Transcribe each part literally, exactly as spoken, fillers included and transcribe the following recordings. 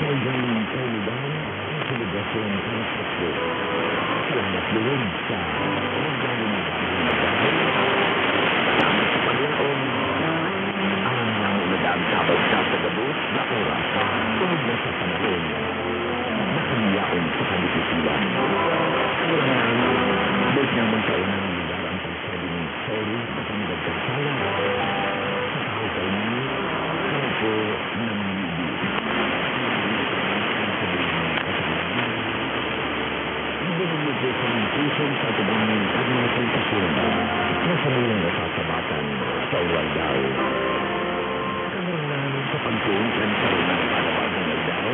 Kailan kayo ba ang selebrasyon para sa po? Salamat loob sa nagdali na dahil salamat sa Panginoon ang nang nag-aagtabag sa tagabos na oras tulad na sa panahon na kaniyaon sa kalipitiwan. Kailangan, bait naman sa unang lugar ang pagsabing sorry sa kami nagkasala. Sa tao kayo niyo, kami po namimili. Ibinigay po sa mga puso sa tubang administrasyon na sa nilang nasasabatan sa uwal daw. Kamarangan sa pagtuunsan sa unang palawagin ng daw.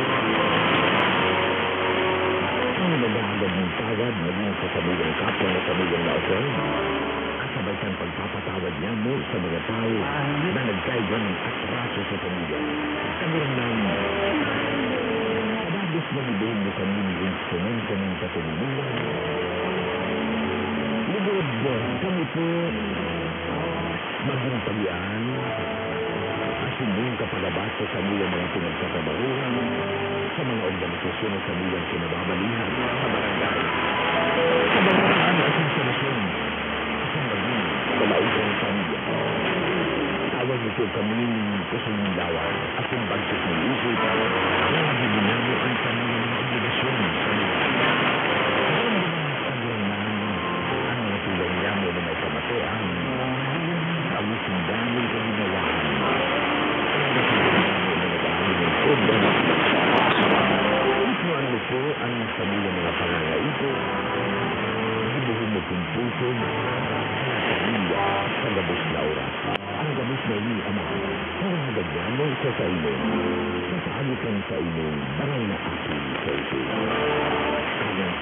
Ang nag-aagad ng tawad maging sa sabigang kapwa na sabigang laosan. Kasabay kang pagpapatawad niya mo sa mga tao na nagkaigan ng atraso sa pamilya. Kamarangan Kadabis na libin mo sa mini instrumento ng katulunan. Libod, kami po maging tagian. Asimong kapalabas sa kanilang mga pinagkakabaruhan sa mga organisasyon sa kanilang kinababalihan sa barangay. Sa barangay at sa solusyon sa maging palautang pamilya. Tawag nito kami kasundawan at yung bagsik ng isip na nabibigyan mo ang kanilang mga obligasyon sa mga. Ngayon naman paglangan ang mga tulong niya mo na may kamatuan ang isindaming kaginawahan. Ang isindaming mo na nag-aamin ng sobra na ipuan mo po ang kanilang mga pangangaito. Ibuhin mo kong puso sa pamilya sa gabos na oras. Ang gabos na ini, Ama, parang mo sa sa ino. Sa paalitan sa ino, parang na aking sa ito. Amen.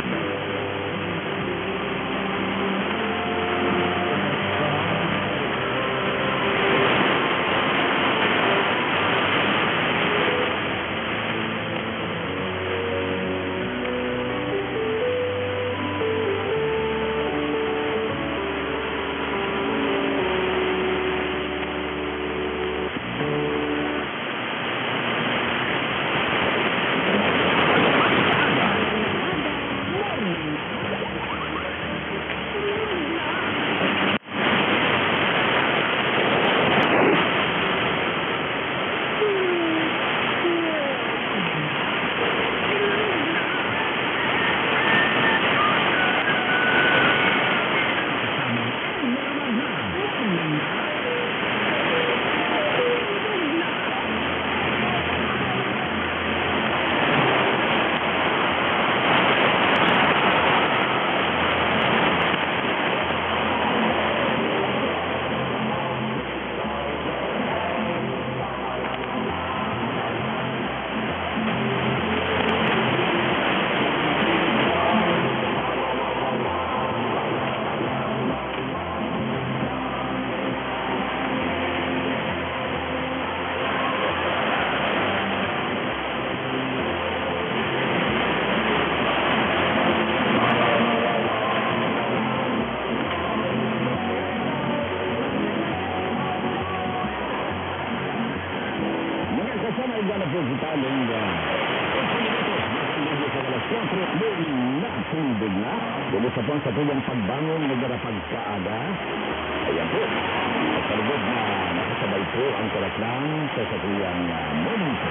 Igual a principal en ocho minutos, makaligo sa alas cuatro, na tubig na. Dito sa pang sa tulang pagbangon, nagdarapagkaaga. Ayan po, at kalugod na nakasabay po ang karatlang sa sakuyang uh, momento.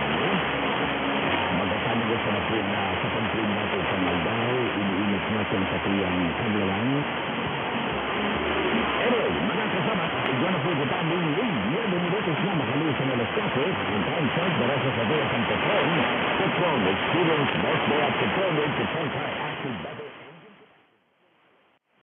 Magkasama sa napin na sa pagprin natin sa Maldaw, iniinit natin sa tuyang kaglalang. Anyway, mga kasama, igual na po kita ng nueve minutos na makaligo sa alas cuatro. Ang time check, darasa sa Dea San Petron. Petron, experience best day at Petron, Petron, Active